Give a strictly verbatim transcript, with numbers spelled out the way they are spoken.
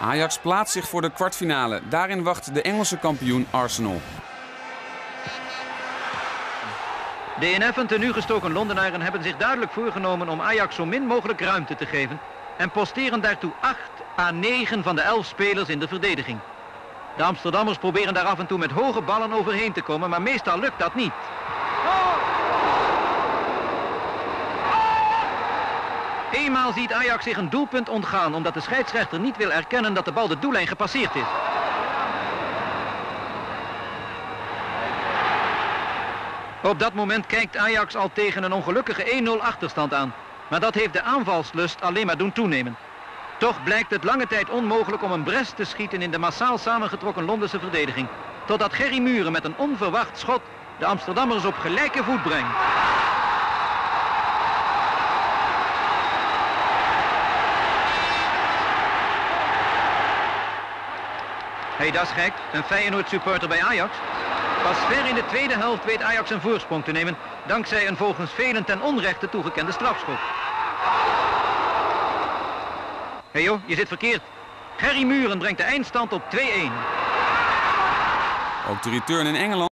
Ajax plaatst zich voor de kwartfinale. Daarin wacht de Engelse kampioen Arsenal. De in effen tenue gestoken Londenaren hebben zich duidelijk voorgenomen om Ajax zo min mogelijk ruimte te geven en posteren daartoe acht à negen van de elf spelers in de verdediging. De Amsterdammers proberen daar af en toe met hoge ballen overheen te komen, maar meestal lukt dat niet. Eenmaal ziet Ajax zich een doelpunt ontgaan omdat de scheidsrechter niet wil erkennen dat de bal de doellijn gepasseerd is. Op dat moment kijkt Ajax al tegen een ongelukkige een nul achterstand aan. Maar dat heeft de aanvalslust alleen maar doen toenemen. Toch blijkt het lange tijd onmogelijk om een bres te schieten in de massaal samengetrokken Londense verdediging. Totdat Gerry Muren met een onverwacht schot de Amsterdammers op gelijke voet brengt. Hé, hey, dat is gek. Een Feyenoord supporter bij Ajax. Pas ver in de tweede helft weet Ajax een voorsprong te nemen, dankzij een volgens velen ten onrechte toegekende strafschop. Hé hey joh, je zit verkeerd. Gerry Muren brengt de eindstand op twee-een. Ook de return in Engeland.